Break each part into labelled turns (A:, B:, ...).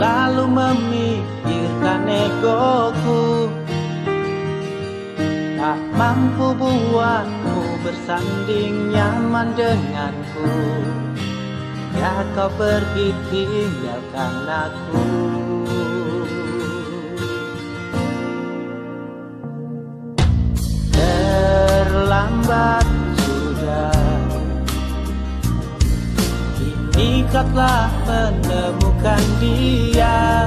A: Lalu memikirkan egoku, tak mampu buatmu bersanding nyaman denganku. Ya kau pergi tinggalkan aku. Terlambat sudah, kini kau telah menemukan dia,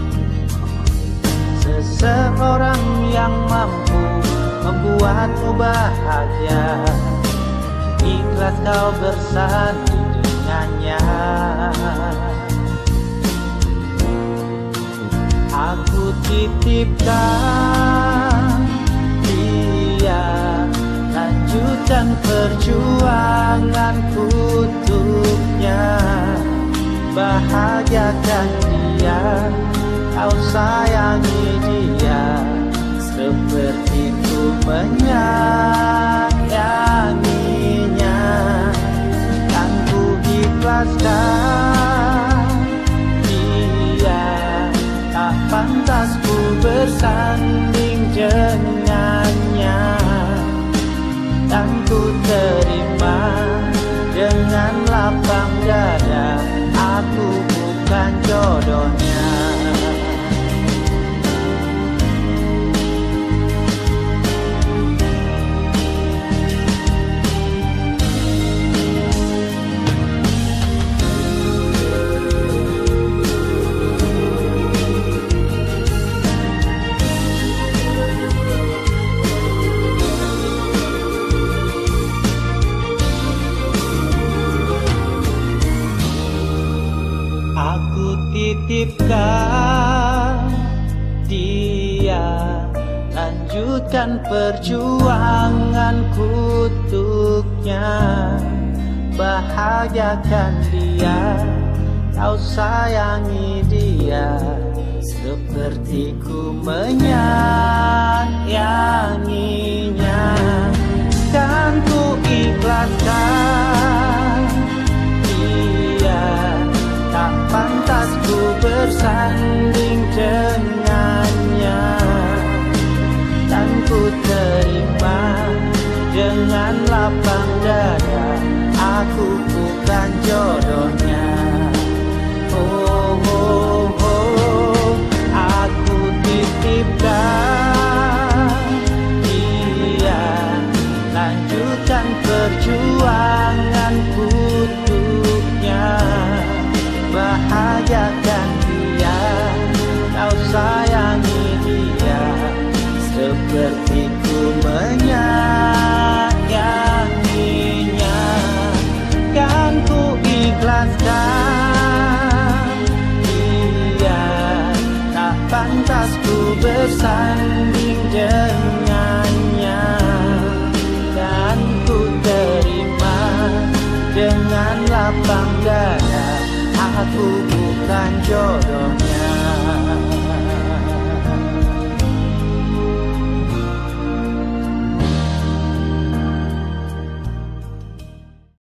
A: seseorang yang mampu membuatmu bahagia. Ikhlas kau bersanding dengannya. Aku titipkan dia, lanjutkan perjuanganku untuknya. Bahagiakan dia, kau sayangi dia, seperti ku menyayanginya. Kan ku ikhlaskan dia, tak pantas ku bersanding dengannya. Dan ku terima dengan lapang dada, aku bukan jodohnya. Aku titipkan dia, lanjutkan perjuanganku untuknya. Bahagiakan dia, kau sayangi dia, seperti ku menyayanginya. Kan ku ikhlaskan dia, tak pantas ku bersanding dengannya. Dan ku terima dengan lapang dada, aku bukan jodohnya. Oh, oh, oh, aku titipkan dia, lanjutkan perjuanganku untuknya. Bahagiakan dia, kau sayangi dia, seperti ku menyayanginya. Kan ku ikhlaskan dia, tak pantas ku bersanding dengannya. Dan ku terima dengan lapang dada, aku bukan jodohnya.